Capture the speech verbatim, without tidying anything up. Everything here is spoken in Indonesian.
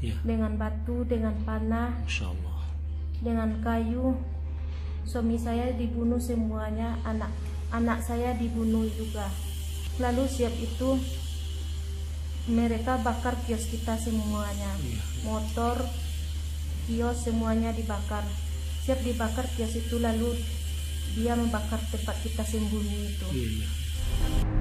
ya. Dengan batu, dengan panah, Masya Allah. dengan kayu. Suami saya dibunuh semuanya, anak anak saya dibunuh juga. Lalu siap itu mereka bakar kios kita semuanya, ya. motor, kios semuanya dibakar. Siap dibakar kios itu, lalu dia membakar tempat kita sembunyi itu. Ya, ya.